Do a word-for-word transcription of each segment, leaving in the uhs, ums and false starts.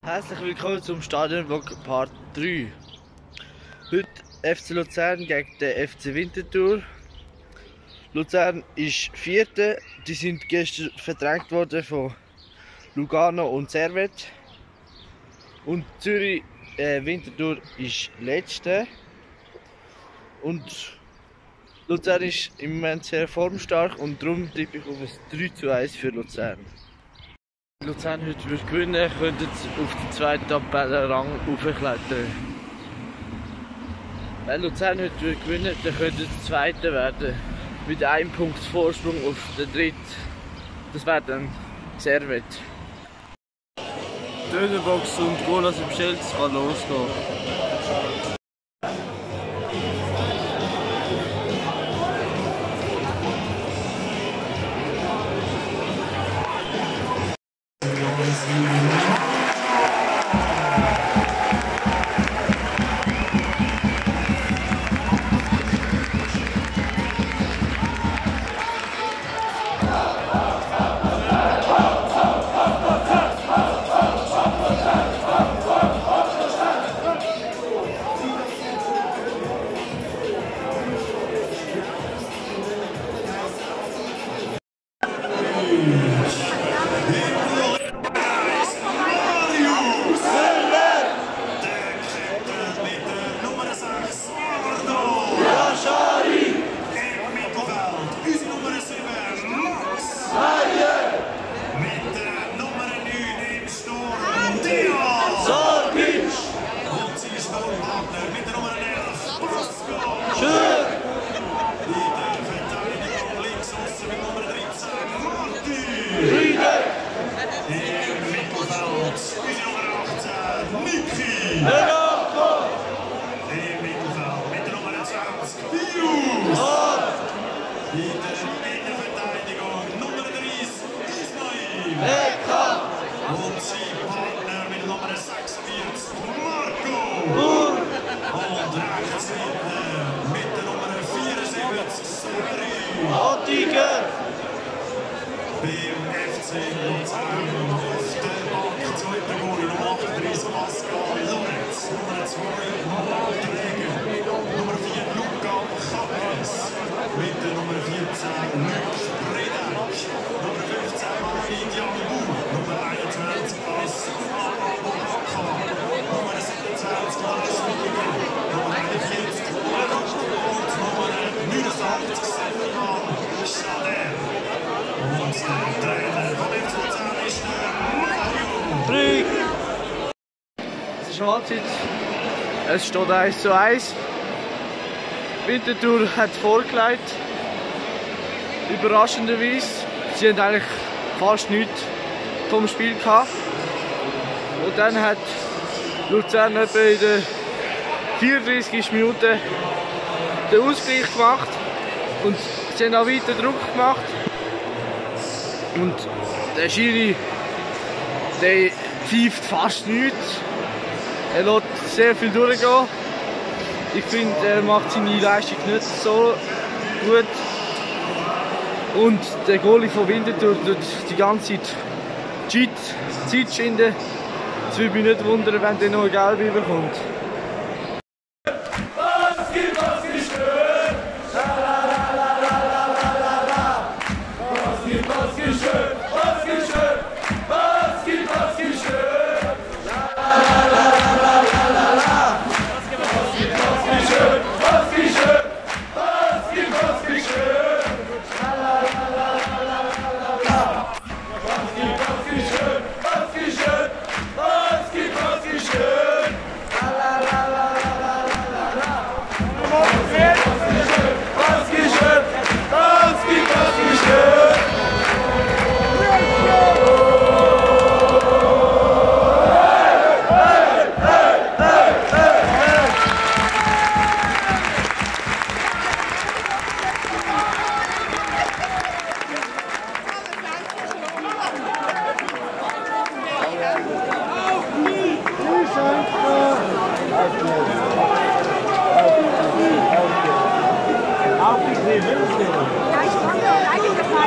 Herzlich willkommen zum Stadionvlog Part drei. Heute F C Luzern gegen den F C Winterthur. Luzern ist Vierte, die sind gestern verdrängt worden von Lugano und Servette. Und Zürich, äh, Winterthur ist Letzte. Und Luzern ist im Moment sehr formstark und darum tippe ich auf ein drei zu eins für Luzern. Wenn Luzern heute wird gewinnen, könnte sie auf den zweiten Tabellenrang aufklettern. Wenn Luzern heute wird gewinnen, dann könnte sie Zweiter werden. Mit einem Punkt Vorsprung auf den Dritten. Das wäre dann Servette. Dönerbox und Golas im Schild, es kann losgehen. Beim F C Luzern auf der Bank zweiter Goal Nummer achtunddreißig Pascal Lorenz, Nummer zwei Malträger, Nummer vier Luca Chappes, mit der Nummer vierzehn Luc Predak, Nummer fünfzehn Marie Diabu, Nummer einundzwanzig Asma Abubakar, Nummer siebenundzwanzig Lars Wiegel, Nummer einundvierzig Lukas und Nummer neunundachtzig Stefan Schader. Und der Trainer von F C Luzern ist der Mario. Es ist Halbzeit. Es steht eins zu eins. Winterthur hat vorgelegt. Überraschenderweise. Sie haben eigentlich fast nichts vom Spiel gehabt. Und dann hat Luzern etwa in der vierunddreißigsten Minute den Ausgleich gemacht. Und sie haben auch weiter Druck gemacht. Und der Schiri, der pfeift fast nichts. Er lässt sehr viel durchgehen. Ich finde, er macht seine Leistung nicht so gut. Und der Goalie von Winterthur tut die ganze Zeit Cheat, Zeit schinden. Es würde mich nicht wundern, wenn der noch eine Gelbe bekommt.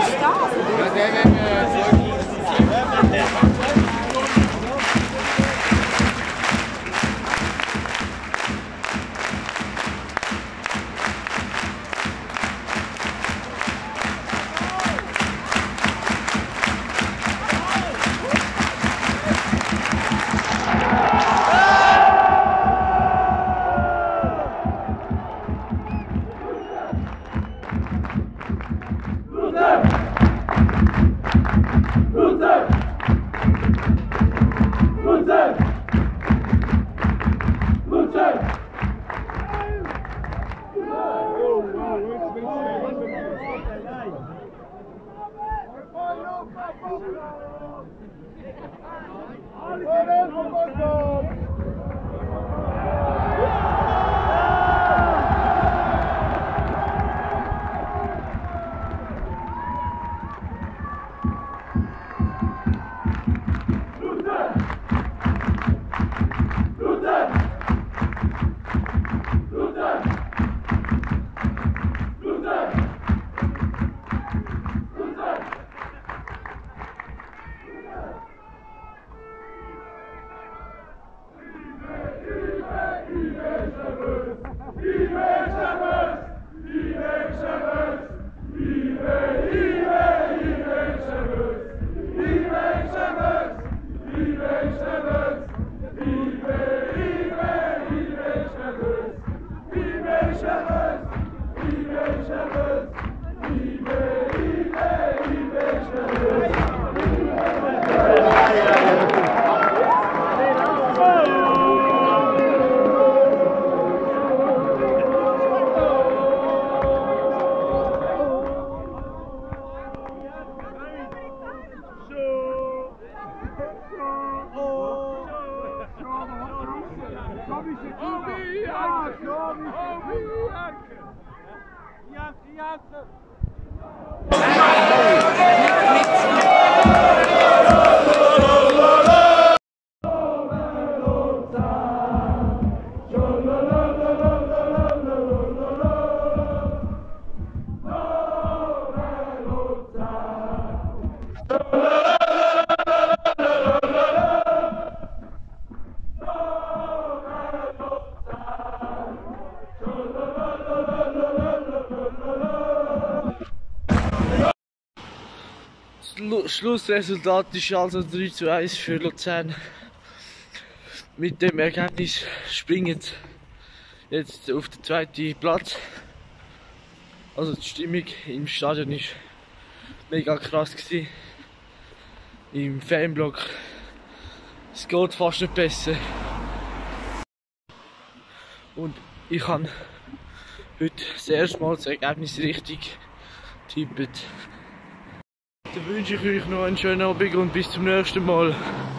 Ja, der, wenn wir so Luzern! Luzern! Das Schlussresultat ist also drei zu eins für Luzern. Mit dem Ergebnis springen jetzt auf den zweiten Platz. Also die Stimmung im Stadion war mega krass gewesen. Im Fanblock, es geht fast nicht besser. Und ich habe heute das erste Mal das Ergebnis richtig getippt. Dann wünsche ich euch noch einen schönen Abend und bis zum nächsten Mal.